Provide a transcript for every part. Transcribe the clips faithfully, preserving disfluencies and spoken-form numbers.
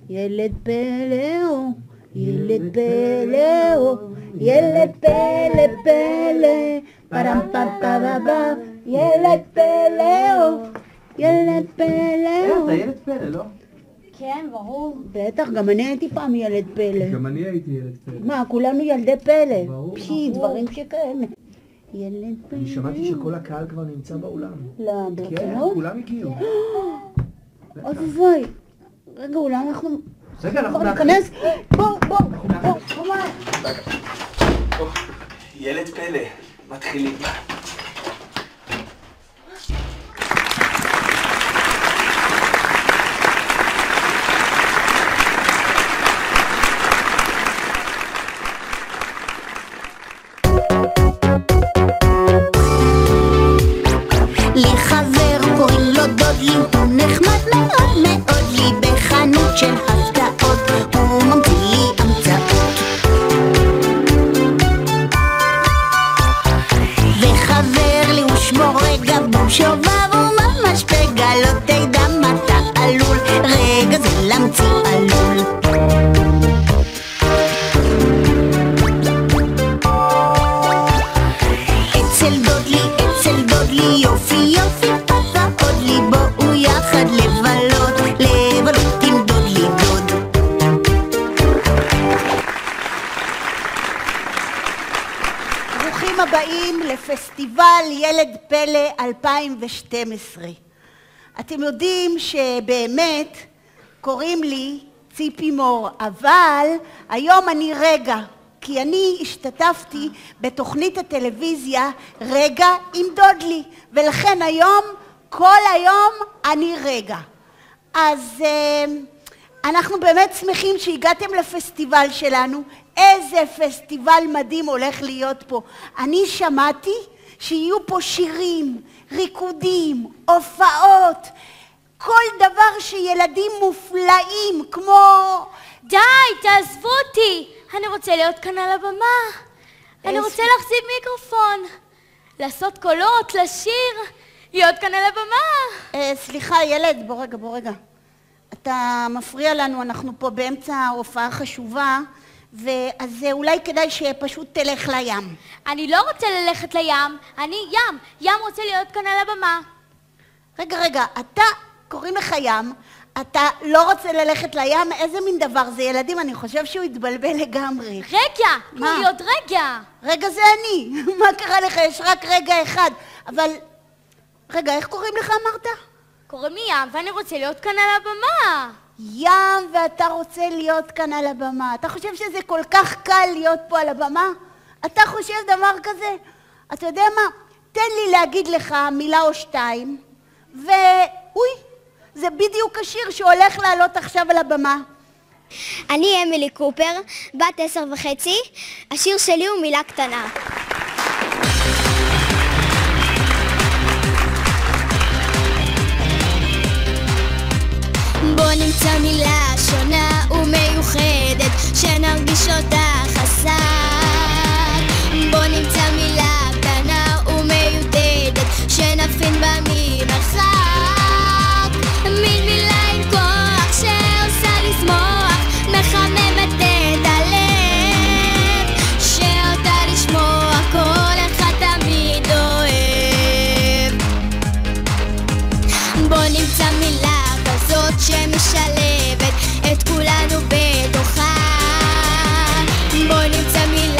ילד פלאו, ילד פלאו, ילד פלא פלא, פרם פם פבבה, ילד פלאו, ילד פלאו. אתה ילד פלא, לא? כן, ברור. בטח, גם אני הייתי פעם ילד פלא. גם אני הייתי ילד פלא. מה, כולנו ילדי פלא. ברור. פשי, דברים שכאלה. ילד פלא. אני שמעתי שכל הקהל כבר נמצא באולם. לא, כן, ברצינות? כולם הגיעו. אוי ובוי. רגע, אולי אנחנו... רגע, אנחנו בוא ניכנס. בוא, בוא, בוא, בוא. ילד פלא, מתחילים. לחבר קוראים לו דודלי, הוא נחמד מאוד מאוד לי, בחנות של הפתעות הוא ממציא לי המצאות. וחבר לי הוא שמו רגע בום שובב, הוא ממש פגע, לא תדע מה אתה עלול, רגע זה להמציא עלול. אצל דודלי, אצל דודלי, יופי יופי פתה עוד לי, בואו יחד לבלות, לבלות עם דודלי דוד. ברוכים הבאים לפסטיבל ילד פלא אלפיים ושתים עשרה. אתם יודעים שבאמת קוראים לי ציפי מור, אבל היום אני רגע, כי אני השתתפתי בתוכנית הטלוויזיה רגע עם דודלי, ולכן היום, כל היום אני רגע. אז אנחנו באמת שמחים שהגעתם לפסטיבל שלנו. איזה פסטיבל מדהים הולך להיות פה. אני שמעתי שיהיו פה שירים, ריקודים, הופעות, כל דבר שילדים מופלאים, כמו... די, תעזבו אותי. אני רוצה להיות כאן על הבמה. אני רוצה להחזיק מיקרופון, לעשות קולות, לשיר, להיות כאן על הבמה. סליחה, ילד, בוא רגע, בוא רגע. אתה מפריע לנו, אנחנו פה באמצע הופעה חשובה, ואז אולי כדאי שפשוט תלך לים. אני לא רוצה ללכת לים, אני ים. ים רוצה להיות כאן על הבמה. רגע, רגע, אתה, קוראים לך ים, אתה לא רוצה ללכת לים? איזה מין דבר זה? ילדים, אני חושב שהוא התבלבל לגמרי. רגע, תנו לי עוד רגע. רגע זה אני. מה קרה לך? יש רק רגע אחד. אבל... רגע, איך קוראים לך אמרת? קוראים לי ים ואני רוצה להיות כאן על הבמה. ים ואתה רוצה להיות כאן על הבמה. אתה חושב שזה כל כך קל להיות פה על הבמה? אתה חושב דבר כזה? אתה יודע מה? תן לי להגיד לך מילה או שתיים, ואוי, זה בדיוק השיר שהולך לעלות עכשיו על הבמה. אני אמילי קופר, בת עשר וחצי. השיר שלי הוא מילה קטנה. בוא נמצא מילה שונה ומיוחדת שנרגיש אותה חזק. בוא נמצא מילה קטנה ומיודדת שנפין בה ממרחק. מין מילה עם כוח שעושה לשמוח, מחממת את הלב, שאותה לשמוע כל אחד תמיד אוהב. בוא נמצא מילה כזאת שמשלבת את כולנו בתוכה. בוא נמצא מילה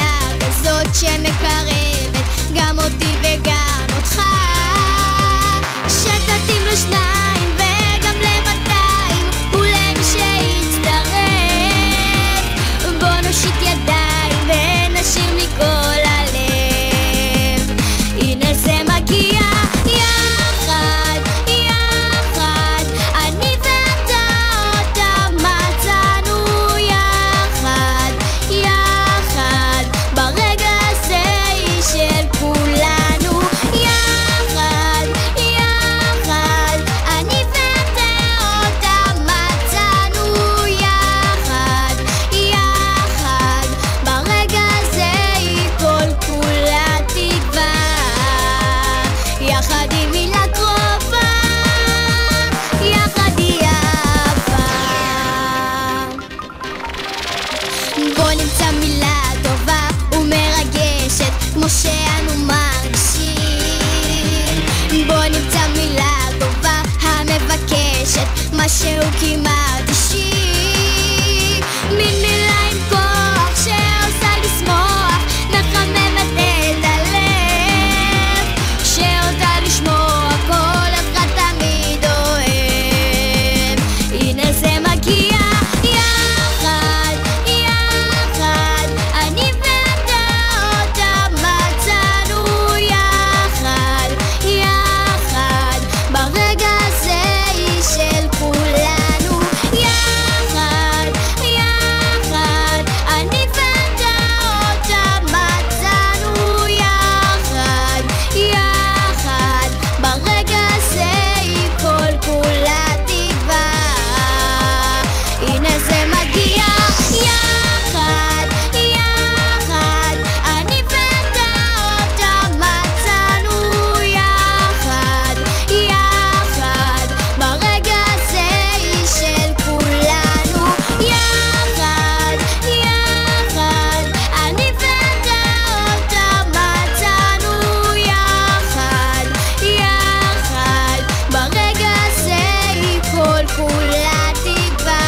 שהוא כמעט אישי, מין מילה עם כוח שעושה לשמוח, מחממת את הלב, שאותה לשמוע כל אחד תמיד אוהב. הנה זה מגיע יחד, יחד, אני ואתה אותה מצאנו יחד, יחד, ברגע הזה היא של כולנו. יחד, יחד, אני ואתה אותה מצאנו יחד, יחד, ברגע הזה היא כל כולה תקווה. הנה זה מגיע יחד, יחד, אני ואתה אותה מצאנו יחד, יחד, ברגע הזה היא של כולנו. יחד, יחד, אני ואתה אותה מצאנו יחד, יחד, ברגע הזה היא כל כולה תקווה.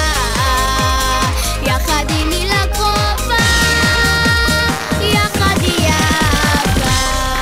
יחד היא מילה קרובה, יחד היא אהבה.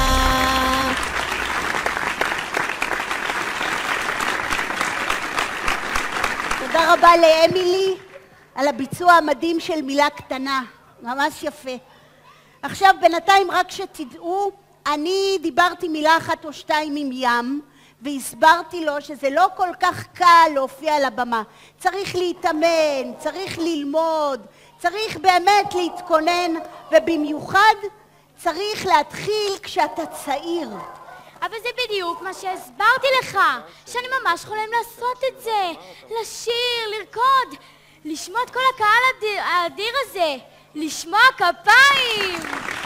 תודה רבה לאמילי על הביצוע המדהים של מילה קטנה, ממש יפה. עכשיו בינתיים רק שתדעו, אני דיברתי מילה אחת או שתיים עם ים, והסברתי לו שזה לא כל כך קל להופיע על הבמה. צריך להתאמן, צריך ללמוד, צריך באמת להתכונן, ובמיוחד צריך להתחיל כשאתה צעיר. אבל זה בדיוק מה שהסברתי לך, שאני ממש חולם לעשות את זה, לשיר, לרקוד, לשמוע את כל הקהל האדיר, האדיר הזה, לשמוע כפיים.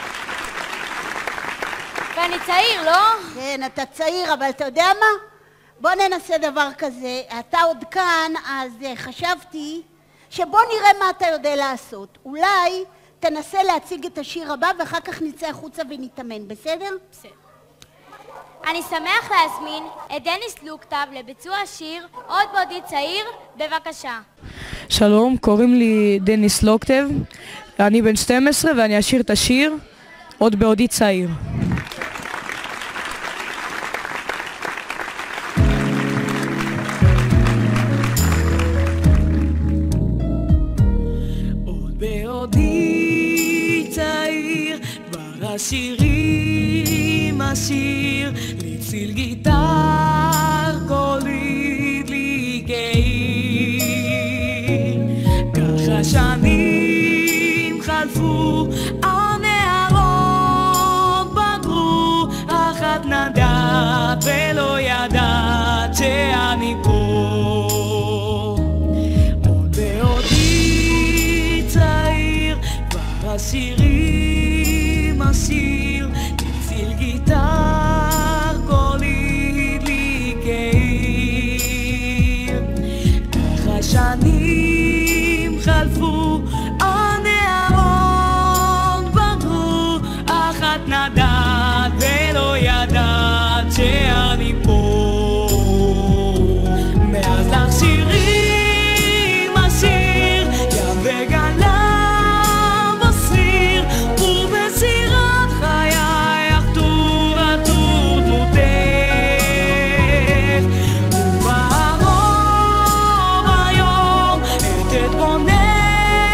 ואני צעיר, לא? כן, אתה צעיר, אבל אתה יודע מה? בוא ננסה דבר כזה. אתה עוד כאן, אז uh, חשבתי שבוא נראה מה אתה יודע לעשות. אולי תנסה להציג את השיר הבא ואחר כך נצא החוצה ונתאמן, בסדר? בסדר. אני שמח להזמין את דניס לוקטב לביצוע השיר עוד בעודי צעיר, בבקשה. שלום, קוראים לי דניס לוקטב, אני בן שתים עשרה ואני אשיר את השיר עוד בעודי צעיר. עוד בעודי צעיר כבר השירים השיר לציל גיטר קולי דלי גאיר, ככה שנים חלפו הנערות בגרו, אחת נדעת ולא ידעת שאני פה. עוד בעודי צעיר כבר השירים השיר לציל גיטר קולי דלי גאיר, ככה שנים חלפו הנערות בגרו, אחת נדעת ולא ידעת שאני פה. מאז לך שירים השיר ים וגלה בסיר, ובסירת חיי אחתור עטור דמותך, וברוב היום את אתבונן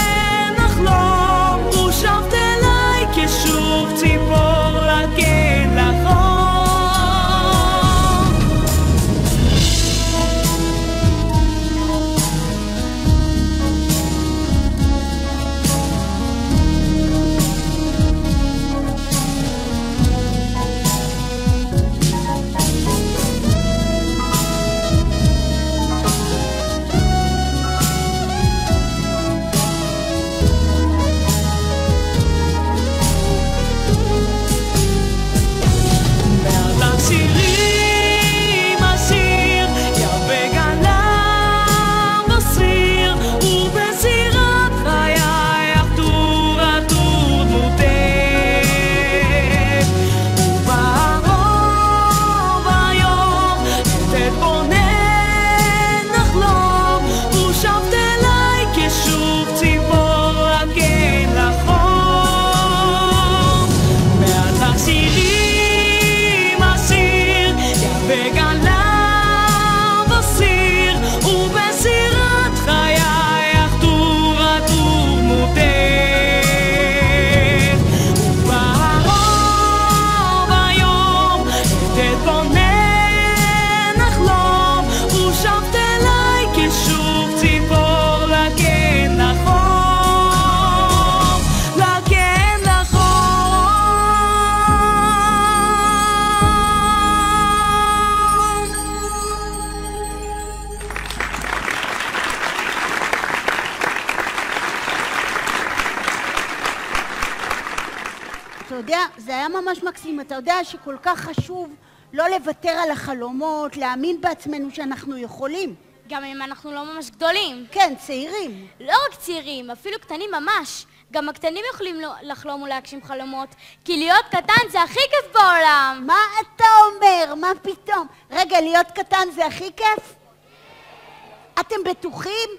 יודע, זה היה ממש מקסים. אתה יודע שכל כך חשוב לא לוותר על החלומות, להאמין בעצמנו שאנחנו יכולים. גם אם אנחנו לא ממש גדולים. כן, צעירים. לא רק צעירים, אפילו קטנים ממש. גם הקטנים יכולים לחלום ולהגשים חלומות, כי להיות קטן זה הכי כיף בעולם. מה אתה אומר? מה פתאום? רגע, להיות קטן זה הכי כיף? אתם בטוחים?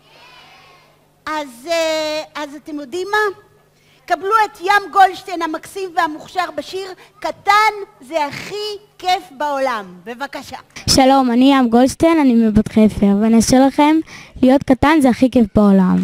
אז, אז אתם יודעים מה? קבלו את ים גולדשטיין המקסים והמוכשר בשיר קטן זה הכי כיף בעולם. בבקשה. שלום, אני ים גולדשטיין, אני מבת חפר, ואני אשאיר לכם להיות קטן זה הכי כיף בעולם.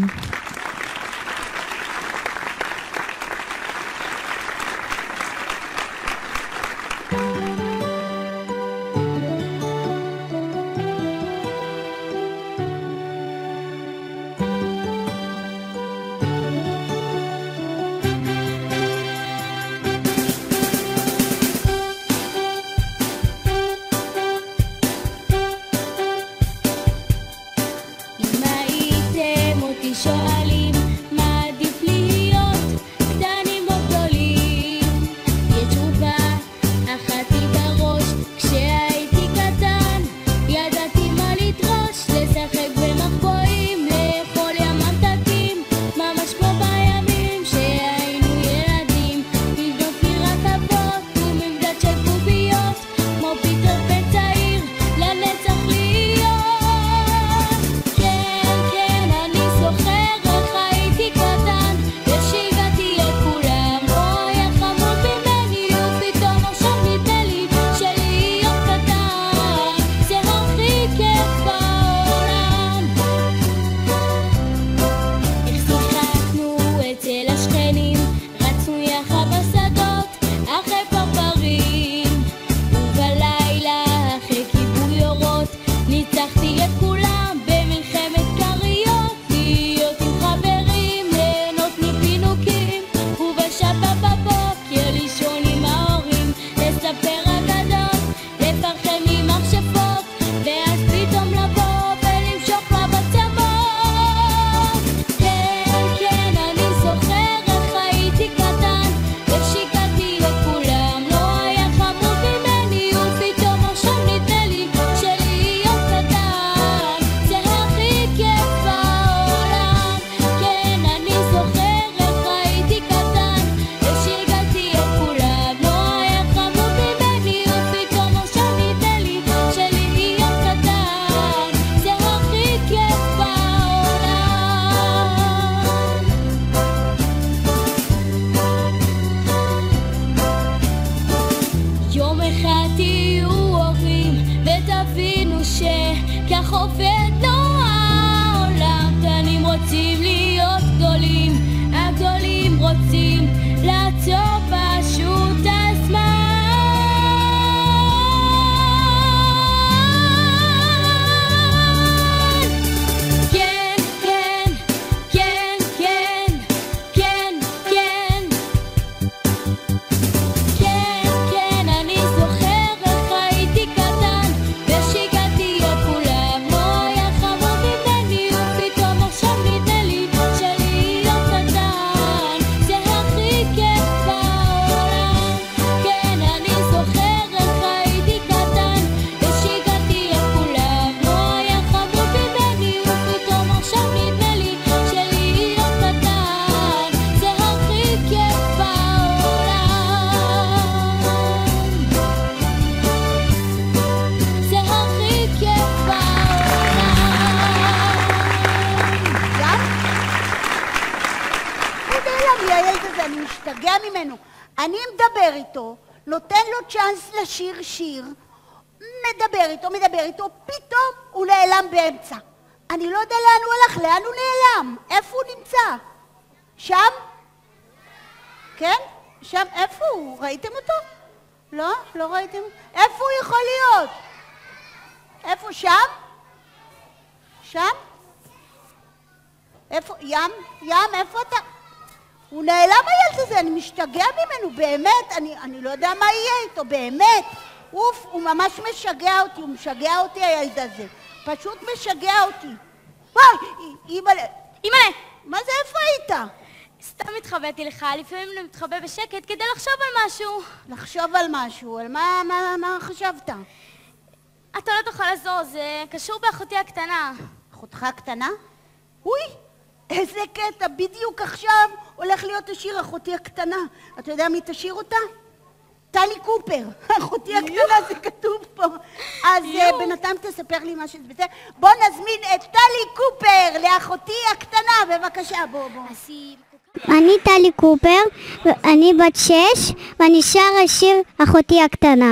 שואלים מה עדיף להיות, קטנים או גדולים? יש תשובה אחת לי בראש, כשהייתי קטן ידעתי מה לדרוש, לשחק במחבואים, לאכול ים ממתקים, ממש כמו בימים שהיינו ילדים, לבנות לי רכבות וממדד של קוביות, כמו פיטר פן צעיר לנצח להיות. כן, כן, אני זוכר איך הייתי קטן ושיגעתי לכולם, אוי איך חמוד ממני, ופתאום עכשיו נדמה לי שלהיות קטן זה הכי כיף בעולם. איך שיחקנו אצל השכנים, רצנו יחד בשדות אחרי פרפרים, ובלילה אחרי כיבוי אורות ניצחתי את כולם במלחמת כריות, להיות עם חברים, ליהנות מפינוקים, ובשבת בבוקר לישון עם ההורים, לספר אגדות, לפרחם עם מכשפות, ואז פתאום לבוא ולמשוך בצמות. כן, כן, אני זוכר איך הייתי קטן ושיגעתי לכולם, לא היה חמוד ממני, ופתאום עכשיו נדמה לי שלהיות קטן זה הכי כיף בעולם. כן, אני זוכר איך הייתי קטן ושיגעתי לכולם, לא היה חמוד ממני, ופתאום עכשיו נדמה לי שלהיות קטן זה הכי כיף בעולם. יום אחד תהיו הורים ותבינו שכך עובד לו העולם, קטנים רוצים להיות גדולים, הגדולים רוצים לעצור פשוט הזמן. כן, כן, כן, כן, כן, כן. כן, כן, אני זוכר איך הייתי קטן ושיגעתי לכולם, לא היה חמוד ממני, ופתאום עכשיו נדמה לי שלהיות קטן זה הכי כיף בעולם. כן, אני זוכר איך הייתי קטן ושיגעתי לכולם, לא היה חמוד ממני, ופתאום עכשיו נדמה לי שלהיות קטן זה הכי כיף בעולם. זה הכי כיף בעולם. גם? הוא נעלם לי הילד הזה, אני משתגע ממנו. אני מדבר איתו, נותן לו צ'אנס לשיר שיר, מדבר איתו, מדבר איתו, פתאום הוא נעלם באמצע. אני לא יודע לאן הוא הלך, לאן הוא נעלם? איפה הוא נמצא? שם? כן? שם, איפה הוא? ראיתם אותו? לא? לא ראיתם? איפה הוא יכול להיות? איפה? שם? שם? איפה? ים? ים? איפה אתה? הוא נעלם הילד הזה, אני משתגע ממנו, באמת, אני, אני לא יודע מה יהיה איתו, באמת. אוף, הוא ממש משגע אותי, הוא משגע אותי הילד הזה. פשוט משגע אותי. וואי, אימא'לה. אימא'לה, מה זה, איפה היית? סתם התחבאתי לך, לפעמים אני מתחבא בשקט כדי לחשוב על משהו. לחשוב על משהו? על מה, מה, מה חשבת? אתה לא תוכל לזוז, זה קשור באחותי הקטנה. אחותך הקטנה? אוי, איזה קטע, בדיוק עכשיו הולך להיות השיר אחותי הקטנה. אתה יודע מי תשיר אותה? טלי קופר, אחותי הקטנה, זה כתוב פה. אז בינתיים תספר לי מה שזה בסדר. בוא נזמין את טלי קופר לאחותי הקטנה, בבקשה, בוא, בוא. אני טלי קופר, אני בת שש, ואני שר השיר אחותי הקטנה.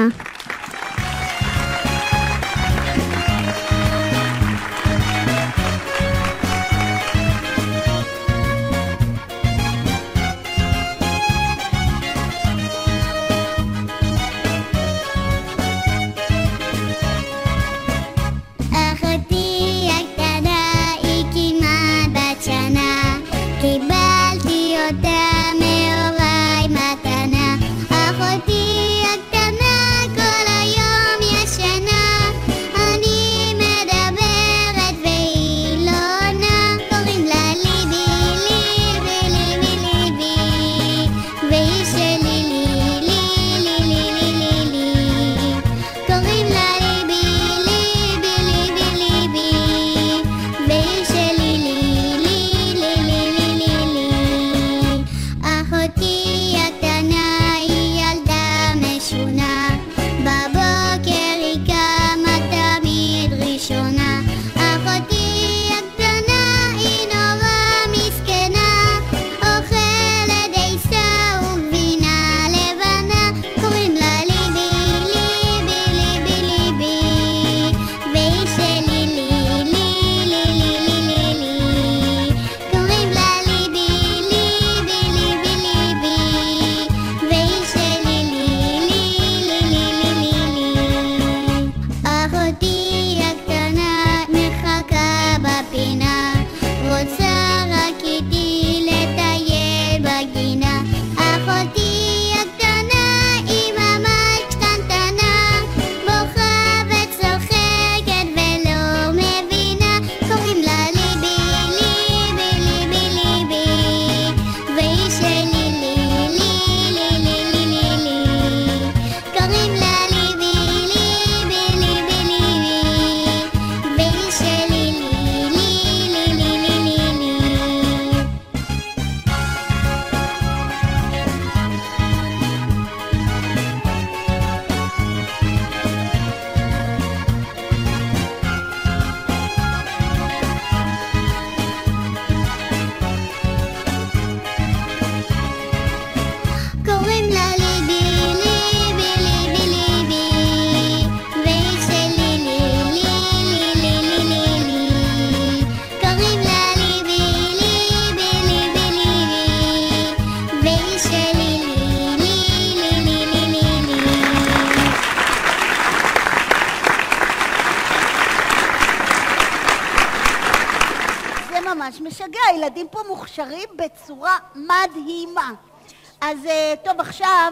ממש משגע, הילדים פה מוכשרים בצורה מדהימה. אז טוב, עכשיו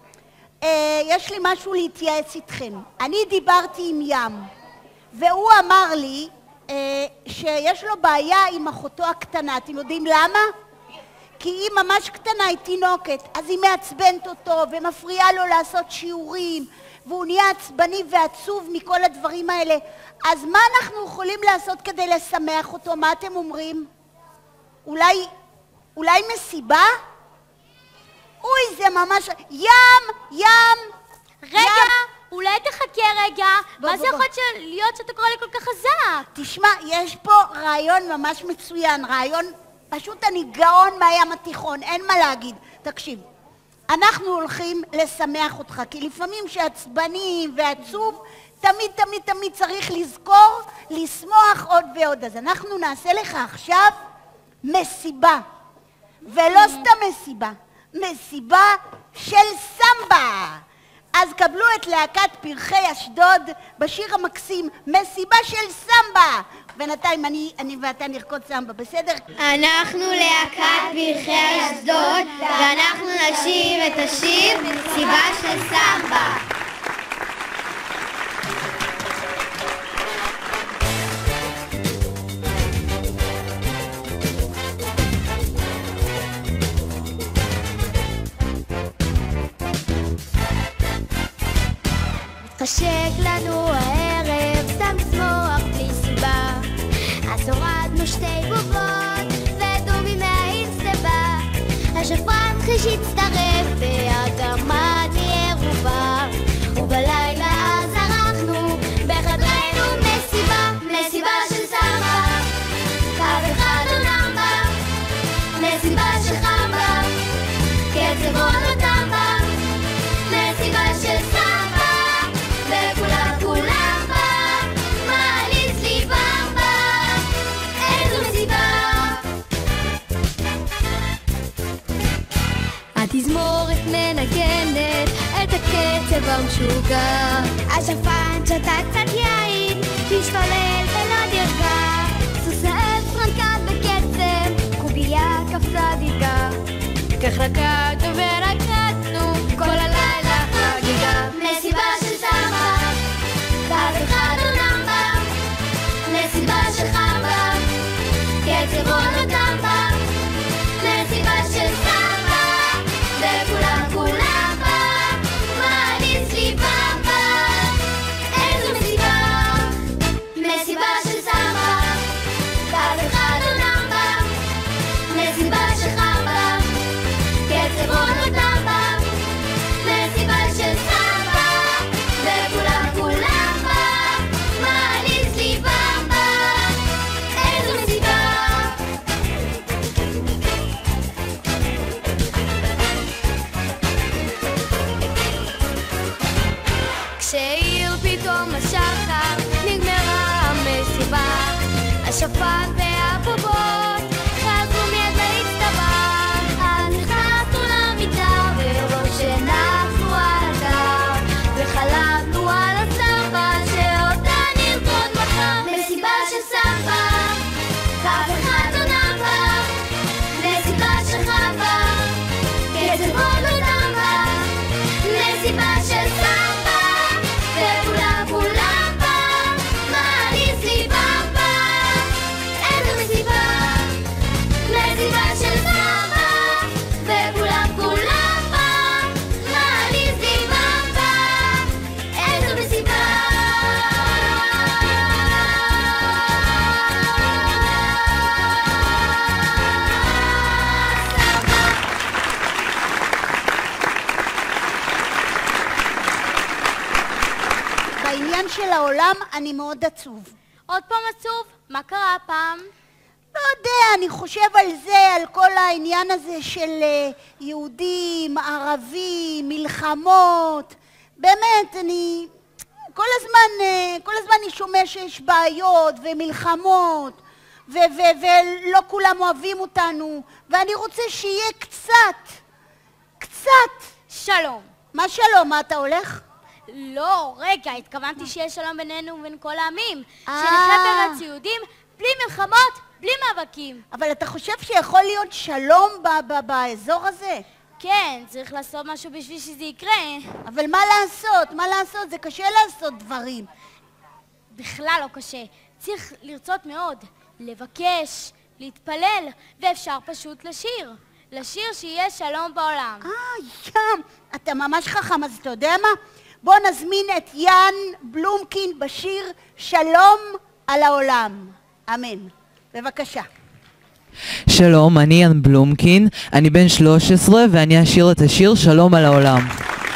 יש לי משהו להתייעץ איתכם. אני דיברתי עם ים, והוא אמר לי שיש לו בעיה עם אחותו הקטנה. אתם יודעים למה? כי היא ממש קטנה, היא תינוקת, אז היא מעצבנת אותו ומפריעה לו לעשות שיעורים, והוא נהיה עצבני ועצוב מכל הדברים האלה. אז מה אנחנו יכולים לעשות כדי לשמח אותו? מה אתם אומרים? אולי, אולי מסיבה? אוי, זה ממש... ים! ים! רגע! ים. אולי תחכה רגע, בוא, מה בוא, זה יכול להיות שאתה קורא לי כל כך חזק? תשמע, יש פה רעיון ממש מצוין, רעיון, פשוט אני גאון מהים התיכון, אין מה להגיד. תקשיב, אנחנו הולכים לשמח אותך, כי לפעמים שעצבני ועצוב, תמיד תמיד תמיד צריך לזכור, לשמוח עוד ועוד. אז אנחנו נעשה לך עכשיו מסיבה, ולא סתם מסיבה, מסיבה של סמבה. אז קבלו את להקת פרחי אשדוד בשיר המקסים מסיבה של סמבה. בינתיים אני, אני ואתה נרקוד סמבה, בסדר? אנחנו להקת פרחי אשדוד ואנחנו נשיר את השיר מסיבה של סמבה. חשק לנו הערב, סתם לצמוח בלי סיבה. אז הורדנו שתי בובות ודומי מהאינסטבה. השפרן חיש הצטרף והאדמה תהיה רובה. ובלילה אז ערכנו בחדרנו מסיבה. מסיבה של סבא, קו אחד עולם בה. מסיבה של חמבה, קצב עוד אותם בה. מסיבה של סבא, וכולם כולם בה. מעליץ לי במבה, איזו מסיבה. התזמורת מנגנת את הקצב המשוגע. השפן שתה קצת יין, השתולל ולא נרגע. סוס העץ רקד בקצב, קובייה קפצה דיקה. כך רקדנו ורקדנו כל הלילה חגיגה. מסיבה של סבא, קו אחד עולם בה. מסיבה של חמבה, קצב עוד אותם בה. מסיבה של סבא, וכולם כולם בה. מעליץ לי במבה, איזו מסיבה. מסיבה של סבא, קו אחד עולם בה. מסיבה של חמבה, קצב עוד אותם בה. מסיבה של סבא, וכולם כולם בה. מעליץ לי במבה, איזו מסיבה. כשעיר פתאום השחר, נגמרה המסיבה. השפן והבובות חזרו מיד להצטבה. אז נכנסנו למיטה וראש הנחנו על הגב, וחלמנו על הסבא שאותה נרקוד מחר. מסיבה של סבא, קו אחד עונה בה. מסיבה של חמבה, קצב עוד אותם בה. מסיבה של סבא, וכולם כולם בה. מעליץ לי במבה, איזו מסיבה. מסיבה של סבא, וכולם כולם בה. מעליץ לי במבה, איזו מסיבה. בעניין של העולם אני מאוד עצוב. עוד פעם עצוב? מה קרה הפעם? לא יודע, אני חושב על זה, על כל העניין הזה של אה, יהודים, ערבים, מלחמות. באמת, אני כל הזמן, אה, כל הזמן אני שומע שיש בעיות ומלחמות, ו- ו- ולא כולם אוהבים אותנו, ואני רוצה שיהיה קצת, קצת. שלום. מה שלום? מה אתה הולך? לא, רגע, התכוונתי שיש שלום בינינו ובין כל העמים. אה. שנחיה בארץ יהודים, בלי מלחמות, בלי מאבקים. אבל אתה חושב שיכול להיות שלום ב- ב- באזור הזה? כן, צריך לעשות משהו בשביל שזה יקרה. אבל מה לעשות? מה לעשות? זה קשה לעשות דברים. בכלל לא קשה. צריך לרצות מאוד, לבקש, להתפלל, ואפשר פשוט לשיר. לשיר שיהיה שלום בעולם. אה, ים, אתה ממש חכם, אז אתה יודע מה? בוא נזמין את יאן בלומקין בשיר שלום על העולם. אמן. בבקשה. שלום, אני יאן בלומקין, אני בן שלוש עשרה ואני אשיר את השיר שלום על העולם.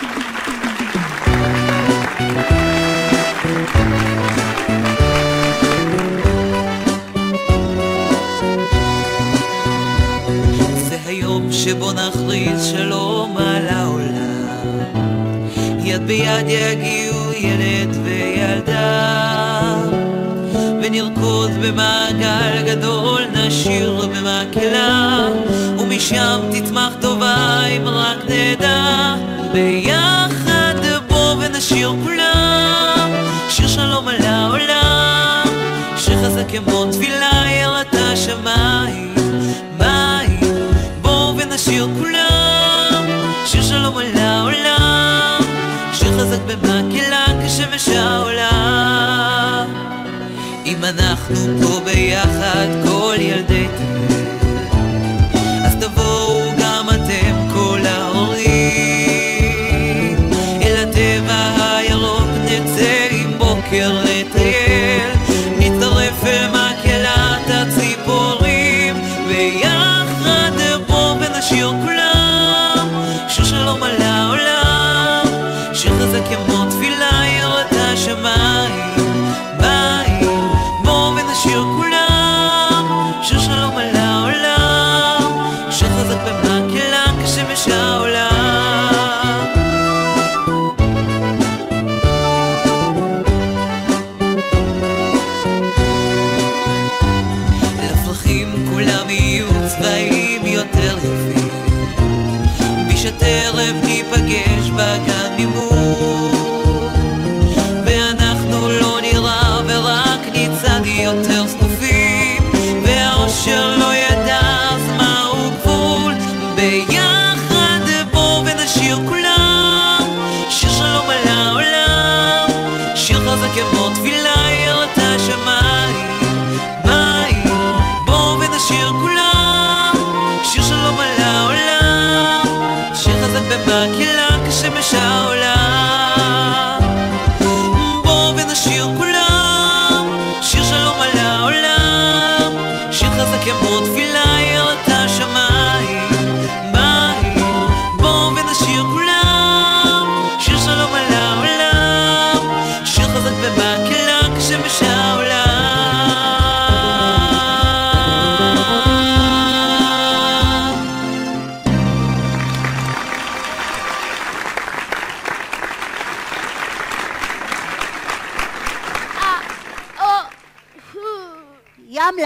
זה היום שבו נכריז שלום על העולם, יד ביד יגיעו ילד וילדה, ונרקוד במעגל גדול, נשיר במקהלה, ומשם תצמח טובה אם רק נדע. ביחד בוא ונשיר כולם, שיר שלום על העולם, שחזק כמו תפילה יראת השמיים, מים. בוא ונשיר כולם, שיר שלום על העולם, שיר חזק במקהלה כשמש העולם. אם אנחנו פה ביחד כל ילדי תבל, אז תבואו גם אתם כל ההורים, אל הטבע הירוק נצא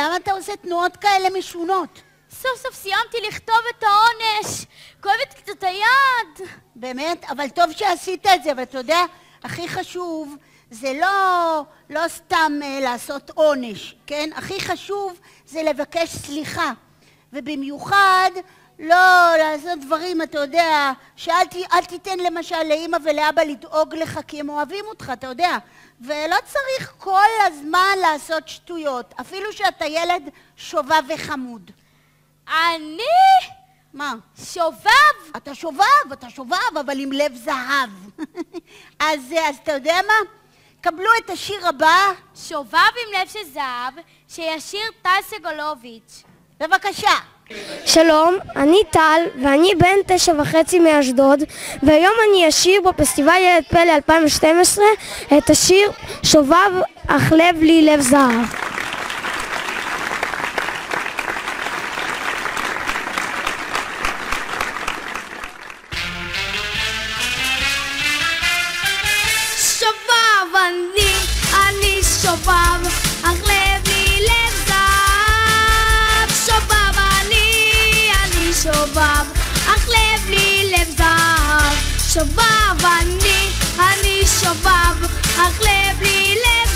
למה אתה עושה תנועות כאלה משונות? סוף סוף סיימתי לכתוב את העונש. כואבת קצת היד. באמת? אבל טוב שעשית את זה, ואתה יודע, הכי חשוב זה לא, לא סתם uh, לעשות עונש, כן? הכי חשוב זה לבקש סליחה. ובמיוחד לא לעשות דברים, אתה יודע, שאל ת, אל תיתן למשל לאמא ולאבא לדאוג לך כי הם אוהבים אותך, אתה יודע. ולא צריך כל הזמן לעשות שטויות, אפילו שאתה ילד שובב וחמוד. אני? מה? שובב? אתה שובב, אתה שובב, אבל עם לב זהב. אז, אז אתה יודע מה? קבלו את השיר הבא. שובב עם לב של זהב, שישיר טל סגולוביץ'. בבקשה. שלום, אני טל, ואני בן תשע וחצי מאשדוד, והיום אני אשיר בפסטיבל ילד פלא אלפיים ושתים עשרה את השיר שובב אך לב לי לב זהב. שובב אני, אני שובב, אך לב לי לב זהב. שובב אני, אני שובב, אך לב לי לב זהב. שובב אני, אני שובב, אך לב לי לב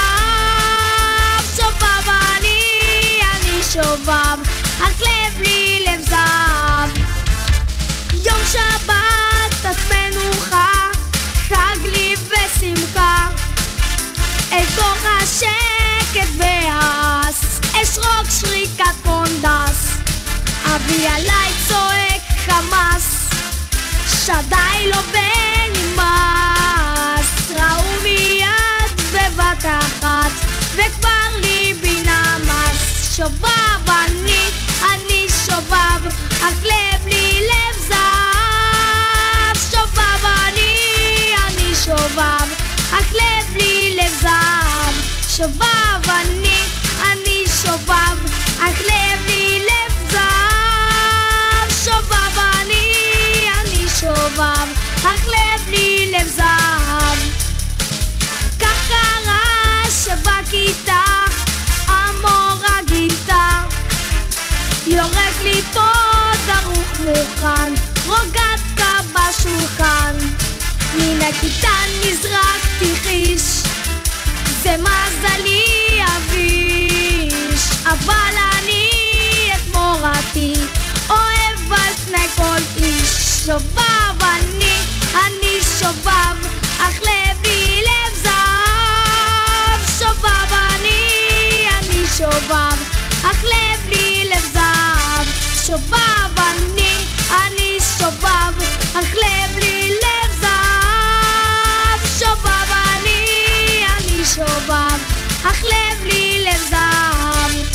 זהב. שובב אני, אני שובב, אך לב לי לב זהב. יום שבת את מנוחה, חג לי ושמחה, אל תוך השקט והאס, אשרוק שריקת קונדס. אבי עליי צועק חמאס, שדי לו ונמאס. ראו מיד בבת אחת, וכבר ליבי נמס. שובב אני, אני שובב, אך לב לי לב זהב. שובב אני, אני שובב, אך לב לי לב זהב. שובב אני, אני שובב, אך לב לי לב זהב. שובב אני, אני שובב, אך לב לי לב זהב. כך קרה שבכיתה המורה גילתה, יורק לי פה דרוך מוכן, רוגטה בשולחן. מן הכיתה נזרקתי חיש, זה מזלי אביש. אבל אני את מורתי אוהב על פני כל איש. שובב אני, אני שובב, אך לב לי לב זהב. שובב אני, אני שובב, אך לב לי לב זהב. שובב אני, אני שובב, אך לב לי לב זהב. שובב אני, אני שובב, אך לב לי לב זהב.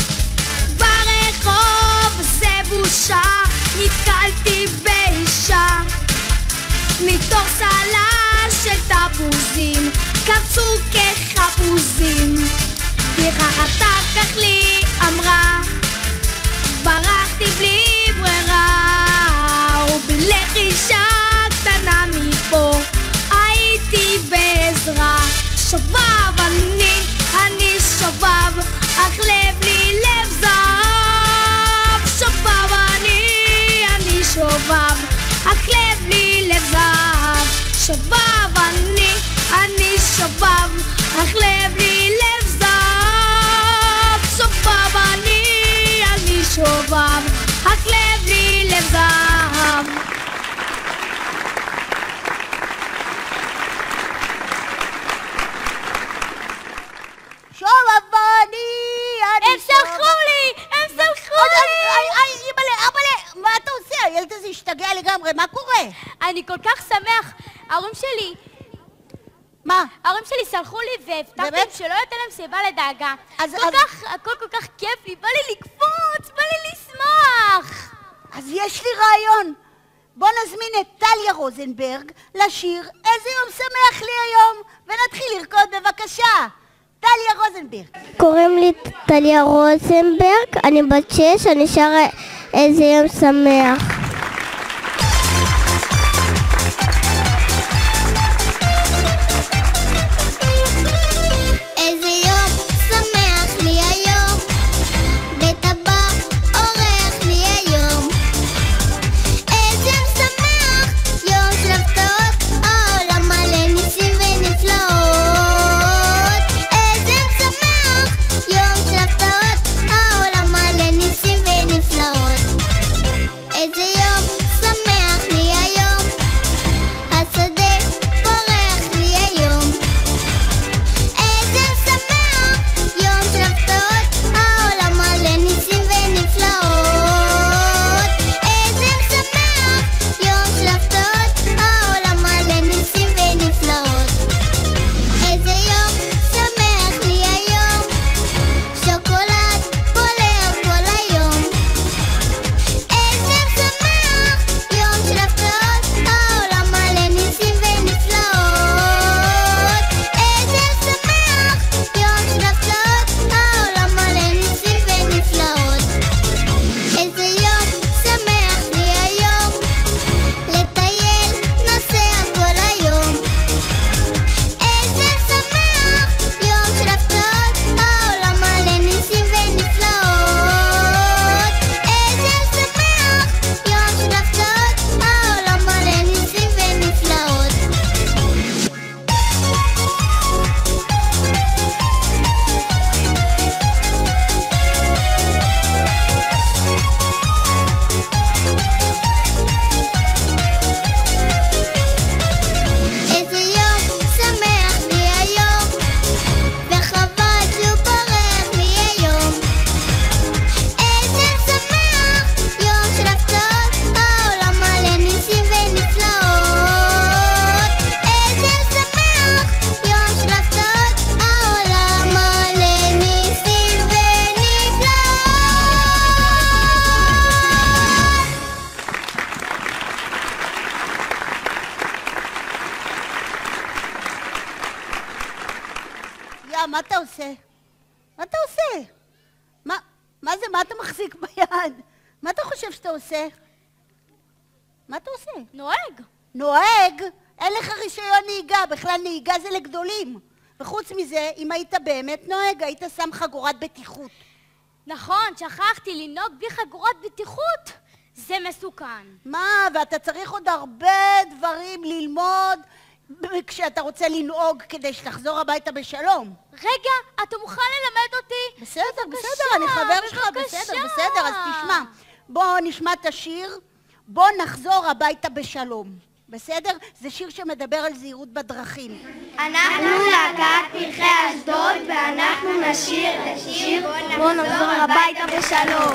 ברחוב זה בושה, נתקלתי באישה, מתוך סלל של תפוזים קפצו כחפוזים. וככה כך לי אמרה, ברחתי בלי ברירה, ובלחישה קטנה מפה הייתי בעזרה. שובב אני, אני שובב, אך לב לי לב זהב. שובב אני, אני שובב, אך לב לי לב זהב. שובב אני, אני שובב, אך לב לי לב זהב. שובב אני, אני שובב, אך לב לי לב זהב. שובב אני, אני הם סלחו לי! הם סלחו לי! איי, אימא'לה, אבא'לה, מה אתה עושה? הילד הזה השתגע לגמרי, מה קורה? אני כל כך שמח. ההורים שלי... מה? ההורים שלי סלחו לי והבטחתם שלא יותר להם סיבה לדאגה. אז... כל כך, הכל כל כך כיף לי, בא לי לקפוץ, בא לי לשמוח. אז יש לי רעיון. בוא נזמין את טליה רוזנברג לשיר איזה יום שמח לי היום, ונתחיל לרקוד בבקשה. טליה רוזנברג. קוראים לי טליה רוזנברג, אני בת שש, אני שרה איזה יום שמח. איזה יום שמח לי היום, מה אתה מחזיק ביד? מה אתה חושב שאתה עושה? מה אתה עושה? נוהג. נוהג? אין לך רישיון נהיגה, בכלל נהיגה זה לגדולים. וחוץ מזה, אם היית באמת נוהג, היית שם חגורת בטיחות. נכון, שכחתי, לנהוג בלי חגורת בטיחות זה מסוכן. מה? ואתה צריך עוד הרבה דברים ללמוד כשאתה רוצה לנהוג כדי שתחזור הביתה בשלום. רגע, אתה מוכן ללמד אותי? בסדר, בסדר, אני חבר שלך, בסדר, בסדר, אז תשמע. בוא נשמע את השיר, בוא נחזור הביתה בשלום. בסדר? זה שיר שמדבר על זהירות בדרכים. אנחנו להקת פרחי אשדוד ואנחנו נשיר את השיר בוא נחזור הביתה בשלום.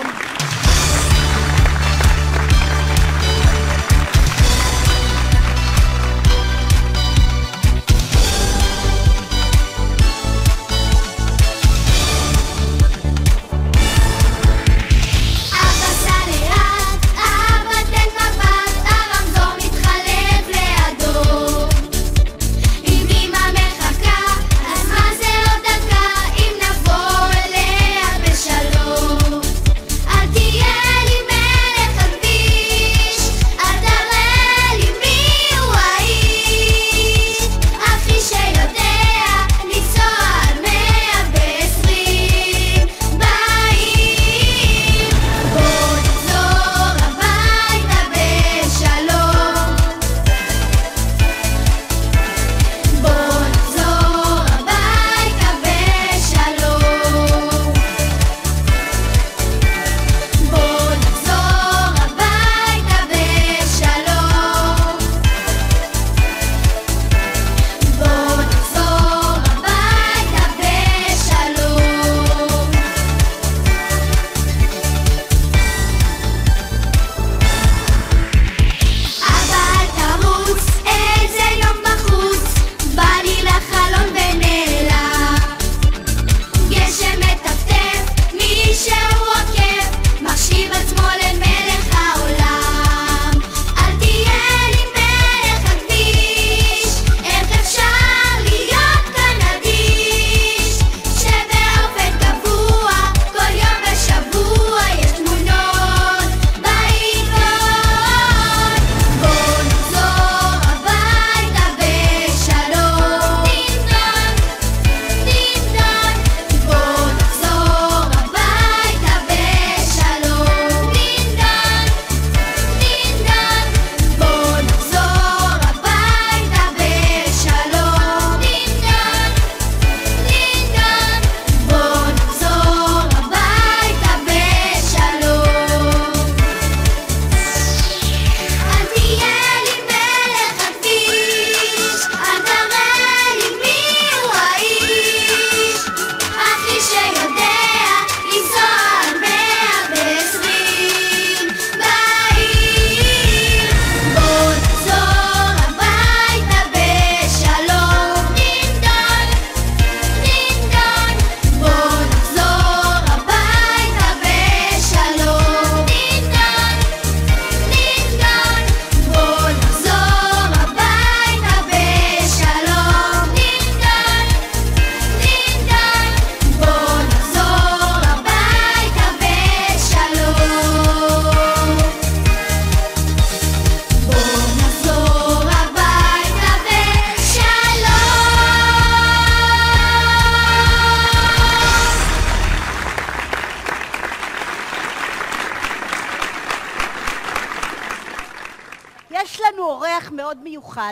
אורח מאוד מיוחד,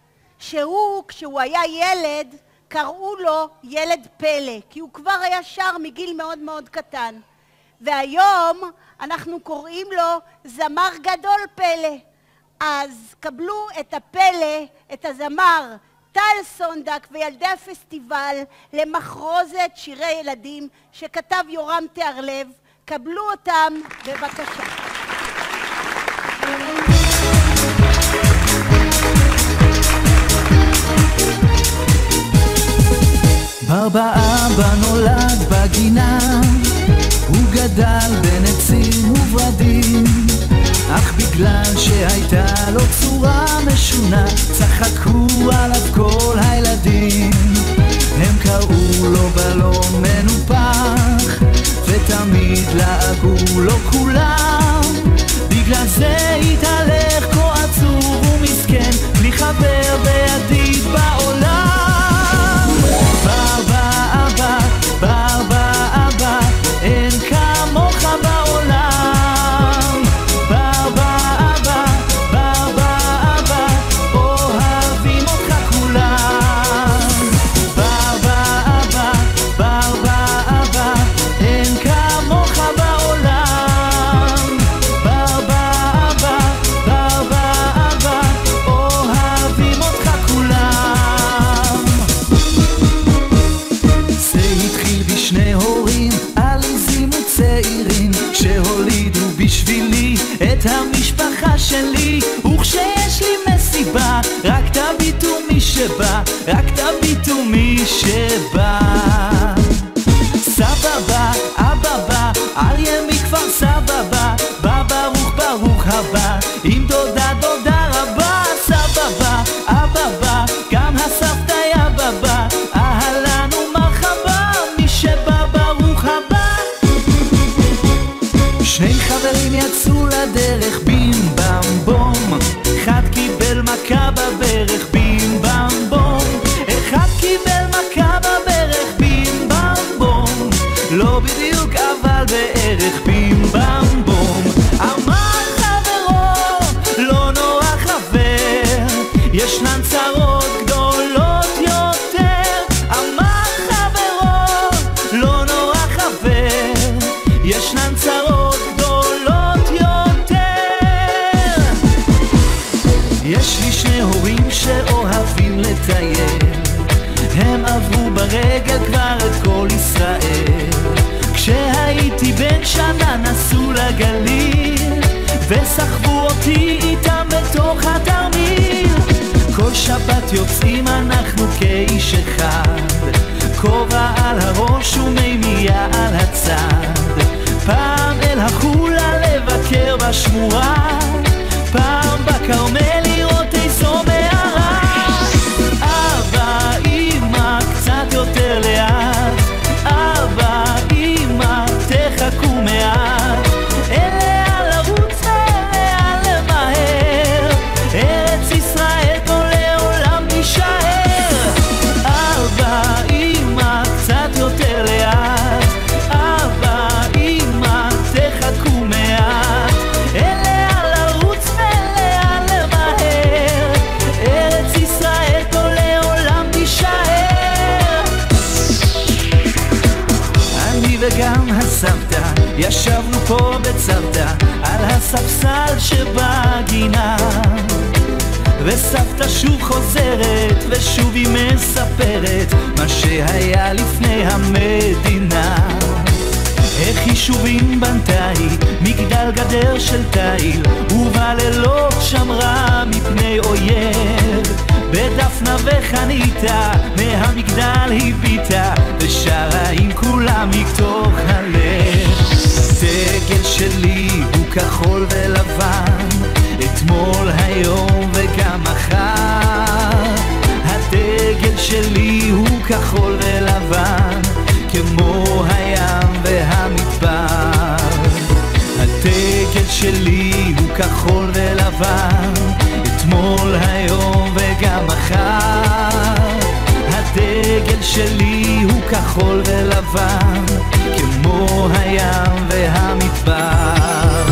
שהוא, כשהוא היה ילד, קראו לו ילד פלא, כי הוא כבר היה שר מגיל מאוד מאוד קטן. והיום אנחנו קוראים לו זמר גדול פלא. אז קבלו את הפלא, את הזמר טל סונדק וילדי הפסטיבל למחרוזת שירי ילדים שכתב יורם תיארלב. קבלו אותם בבקשה. בר באבא נולד בגינה, הוא גדל בין עצים וברדים, אך בגלל שהייתה לו צורה משונה, צחקו עליו כל הילדים. הם קראו לו בלון מנופח, ותמיד תמיד לעגו לו כולם, בגלל זה התהלך כה עצוב ומסכן, בלי חבר וידיד בעולם. בר באבא, בר באבא, אין כמוך בעולם. בר באבא, בר באבא, אוהבים אותך כולם. בר באבא, בר באבא, אין כמוך בעולם. בר באבא, בר באבא, אוהבים אותך כולם. זה התחיל בשני הורים עליזים וצעירים, שהולידו בשבילי את המשפחה שלי. וכשיש לי מסיבה, רק תביטו מי שבא, רק תביטו מי שבא. סבא בא, אבא בא, אריה מכפר סבא בא, בא ברוך ברוך הבא, עם דודה דודה רבה. סבא בא, אבא בא, גם הסבתא יבא בא, אהלן ומרחבה, מי שבא ברוך הבא. שני חברים יצאו לדרך, בים בם בום, אחד קיבל מכה בברך, בים בם בום, אחד קיבל מכה בברך, בים בם בום, לא בדיוק אבל בערך, בים בם בום. אמר חברו, לא נורא חבר, ישנן צרות גדולות יותר. אמר חברו, לא נורא חבר, ישנן צרות גדולות יותר. יש לי שני הורים שאוהבים לטייל, הם עברו ברגל כבר את כל ישראל. כשהייתי בן שנה נסעו לגליל, וסחבו אותי איתם בתוך התרמיל. כל שבת יוצאים אנחנו כאיש אחד, כובע על הראש ומימייה על הצד. פעם אל החולה לבקר בשמורה, פעם בכרמל לראות איזו מערה. אבא, אמא, קצת יותר לאט, אבא, אמא, תחכו מעט. אליה לרוץ ואליה למהר, ארץ ישראל פה לעולם תישאר. אבא, אמא, קצת יותר לאט, אבא, אמא, תחכו מעט. אליה לרוץ ואליה למהר, ארץ ישראל פה לעולם תישאר. אני וגם הסבתא ישבנו פה בצרתה על הספסל שבגינה, וסבתא שוב חוזרת ושוב היא מספרת מה שהיה לפני המדינה. איך יישובים בנתה היא מגדל גדר של תיל, ובלילות שמרה מפני אויב. בדפנה וחניתה מהמגדל הביטה, ושרה עם כולם מתוך הלב. הדגל שלי הוא כחול ולבן, אתמול, היום וגם מחר. הדגל שלי הוא כחול ולבן, כמו הים והמדבר. הדגל שלי הוא כחול ולבן, אתמול, היום וגם מחר. הדגל שלי הוא כחול ולבן, כמו הים והמדבר.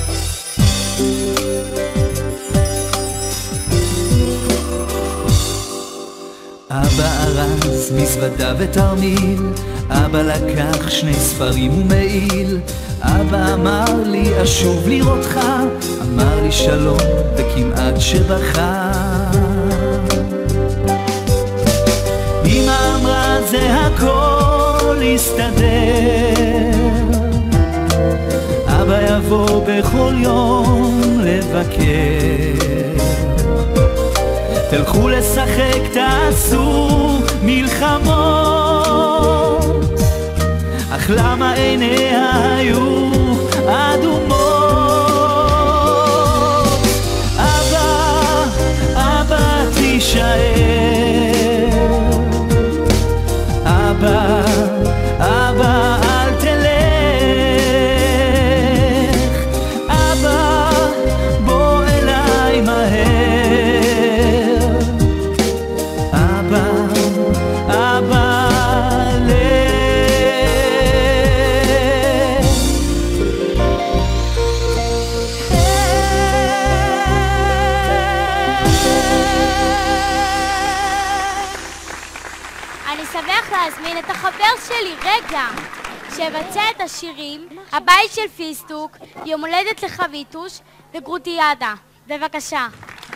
אבא ארז מזוודה ותרמיל, אבא לקח שני ספרים ומעיל. אבא אמר לי אשוב לראותך, אמר לי שלום וכמעט שבכה. אמא אמרה זה הכל יסתדר, אבא יבוא בכל יום לבקר. תלכו לשחק, תעשו מלחמות, אך למה עיניה היו אדומות? אבא, אבא תישאר, אבא, אבא אל תלך. לראיין את החבר שלי, רגע, שיבצע את השירים, הבית של פיסטוק, יום הולדת לחביתוש וגרוטיאדה. בבקשה.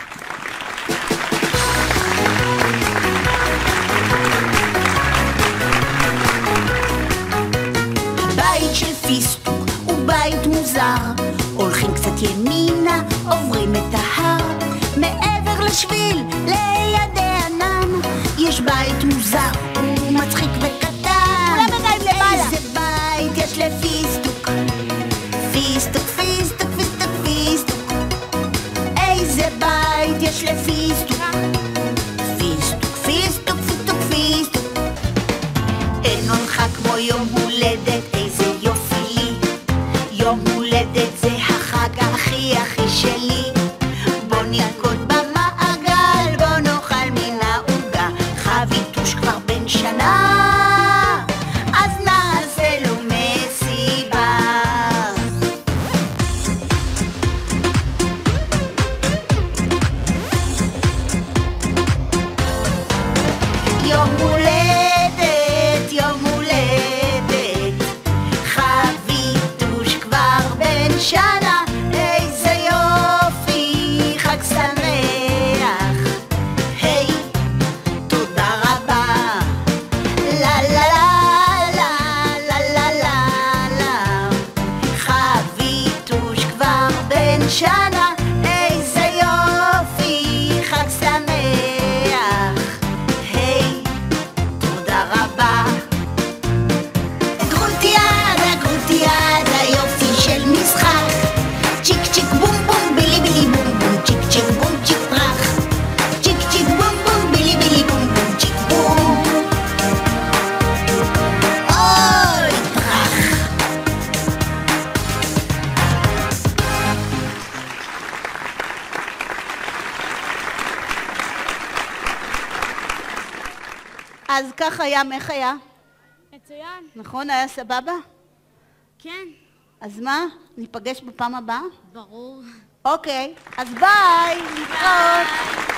הבית של פיסטוק הוא בית מוזר, הולכים קצת ימינה, עוברים את ההר, מעבר לשביל, ליד הענן, יש בית מוזר, הוא מצחיק וקטן. כולם עדיין למעלה. איזה בית יש לפיסטוק, פיסטוק, פיסטוק, פיסטוק, פיסטוק. איזה בית יש לפיסטוק, פיסטוק, פיסטוק, פיסטוק, פיסטוק. אין הולכה כמו יום הולדת, איזה יופי לי, יום הולדת זה החג הכי הכי שלי. בוא נרקוד במעגל, בוא נאכל מן העוגה, חביתוש כבר בן שנה, אז נעשה לו מסיבה. יום הולדת, יום הולדת, חביתוש כבר בן שנה, איזה יופי, חג שמח, היי, תודה רבה. לה לה לה לה לה לה לה, חביתוש כבר בן שנה, איזה יופי, חג שמח, היי, תודה רבה. גרוטיאדה, גרוטיאדה, יופי של משחק, צ'יק צ'יק בום בום, בילי בילי בום בום, צ'יק צ'יק בום צ'יק פרח, צ'יק צ'יק בום בום, בילי בילי בום בום, צ'יק בום, אוי פרח. אז כך היה, איך היה? מצוין. נכון, היה סבבה? כן. אז מה? ניפגש בפעם הבאה? ברור. אוקיי, אז ביי, להתראות.